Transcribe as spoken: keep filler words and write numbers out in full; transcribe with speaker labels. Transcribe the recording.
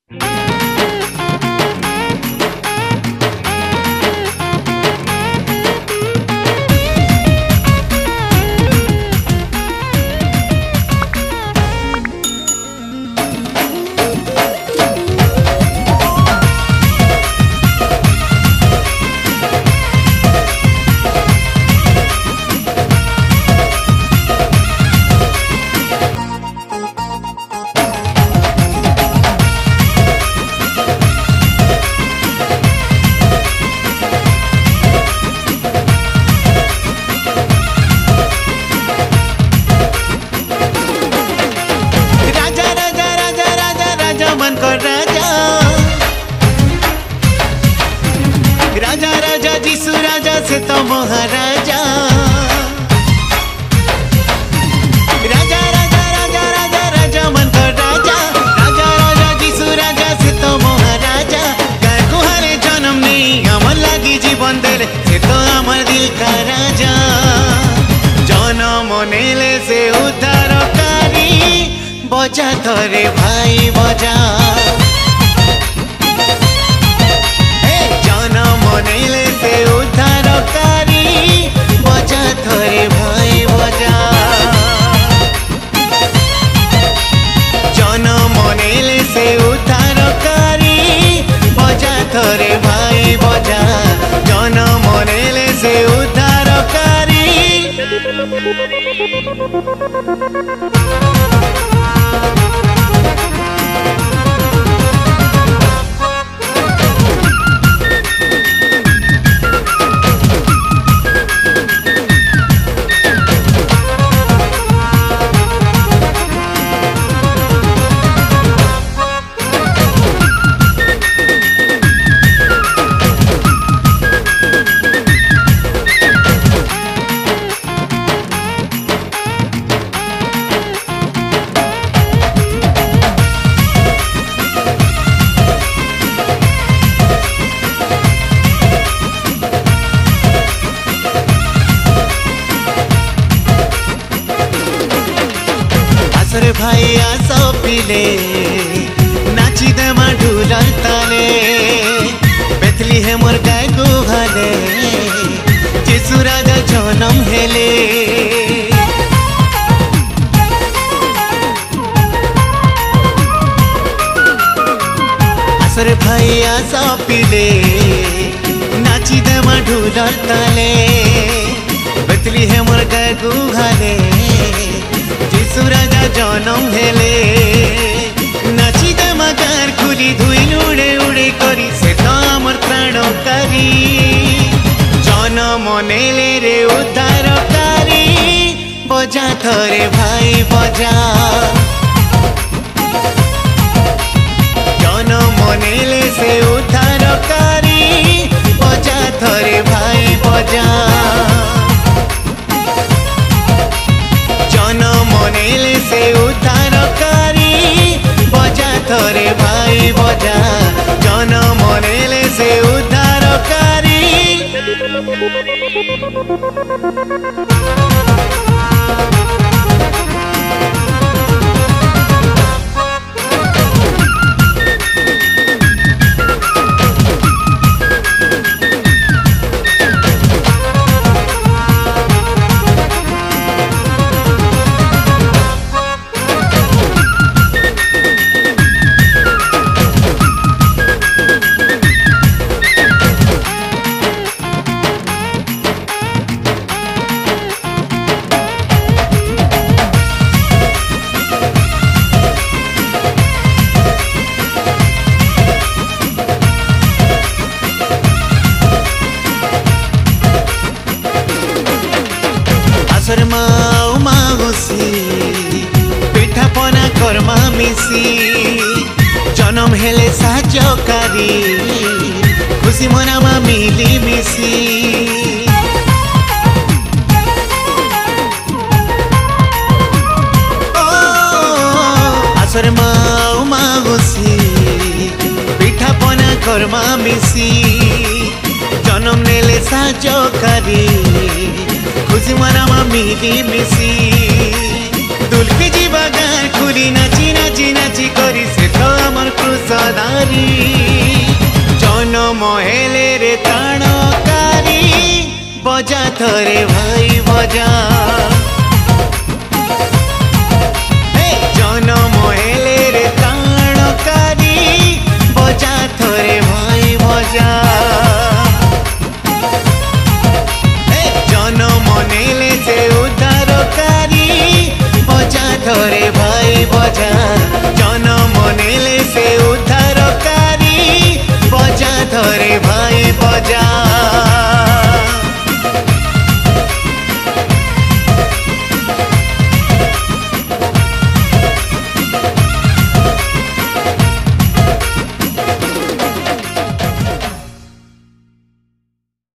Speaker 1: राजा राजा जीसु राजा से तो महाराजा। राजा राजा राजा राजा राजा मन का राजा। राजा राजा जीसु राजा से तो महाराजा। गाय को हरे जन्म नहीं अमर लगी जीवन दे से तो अमर दिल का राजा। जन्म नेले से उद्धार कारी बजा थोरे भाई बजा। नेले से उद्धार कारी बजा थोरे भाई बजा। जन्म नेले से उद्धार कारी बजा थोरे भाई बजा। जन्म नेले से उद्धार कारी। आसरे भाई आसो पिले नाची दे मा ढोलर ताले। बेथली मोर गाय गुहाले जीसु राजा जन्म हेले। आसरे भाई आसो पिले नाची दे मा ढोलर ताले। बेथली मोर गाय गुहाले जीसु राजा जन्म हेले। नाची दे मगार खुली धुई उड़े उड़े करी से तो अमर प्राणकारी। जन्म नेले रे उद्धार कारी बजा थोरे भाई बजा। जन्म नेले से उद्धार कारी बजा थोरे भाई बजा। जन्म नेले से उद्धार कारी बजा थोरे भाई बजा। जन्म नेले से उद्धार कारी। पिठा पना कर्मा मिसी जन्म हेले साजकारी खुशी मनामा मिली मिसी। आसर माऊ मागुसी पिठा पना कर्मा मिसी जन्म नेले साजकारी खुशी मनामा मिली मिसी। दुलके जीवा गान खुली नाची नाची नाची करी से तो अमर क्रुश बजा थरे भाई बजा।